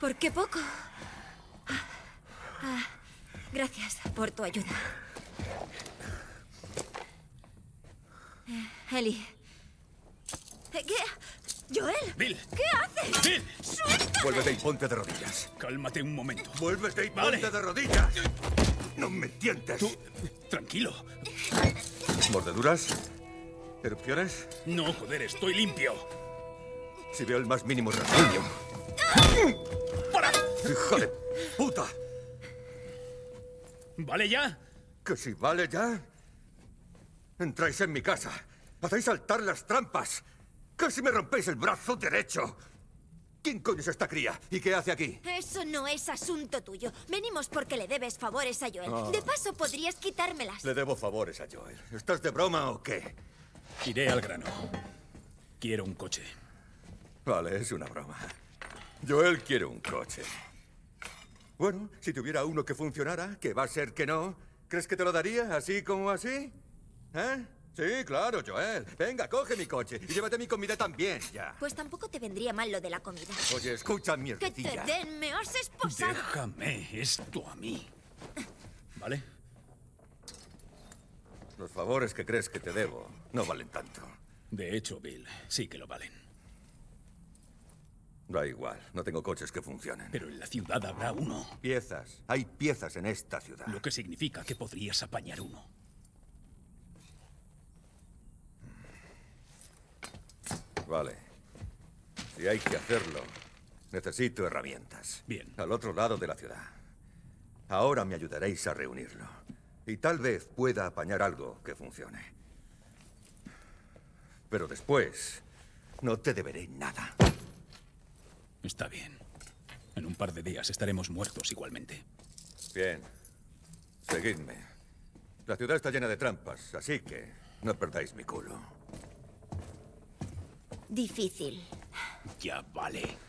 ¿Por qué poco? Gracias por tu ayuda. Ellie. ¿Qué? ¿Joel? ¡Bill! ¿Qué haces? ¡Bill! ¡Suéltame! Vuélvete y ponte de rodillas. Cálmate un momento. Vuélvete y Vale. ponte de rodillas. No me tientes. Tú, tranquilo. ¿Mordeduras? ¿Erupciones? No, joder, estoy limpio. Si veo el más mínimo rasguño. ¡Para! ¡Hijo de puta! ¿Vale ya? ¿Que si vale ya? Entráis en mi casa. Hacéis saltar las trampas. Casi me rompéis el brazo derecho. ¿Quién coño es esta cría? ¿Y qué hace aquí? Eso no es asunto tuyo. Venimos porque le debes favores a Joel. Oh. De paso, podrías quitármelas. Le debo favores a Joel. ¿Estás de broma o qué? Iré al grano. Quiero un coche. Vale, es una broma. Joel quiere un coche. Bueno, si tuviera uno que funcionara, que va a ser que no, ¿crees que te lo daría así como así? ¿Eh? Sí, claro, Joel. Venga, coge mi coche y llévate mi comida también, ya. Pues tampoco te vendría mal lo de la comida. Oye, escucha, ¡Que te mierdecilla. den! ¡Me has esposado! Déjame esto a mí. ¿Vale? Los favores que crees que te debo no valen tanto. De hecho, Bill, sí que lo valen. Da igual, no tengo coches que funcionen. Pero en la ciudad habrá uno. Piezas. Hay piezas en esta ciudad. Lo que significa que podrías apañar uno. Vale. Si hay que hacerlo, necesito herramientas. Bien. Al otro lado de la ciudad. Ahora me ayudaréis a reunirlo. Y tal vez pueda apañar algo que funcione. Pero después, no te deberé nada. Está bien. En un par de días estaremos muertos igualmente. Bien. Seguidme. La ciudad está llena de trampas, así que no perdáis mi culo. Difícil. Ya vale.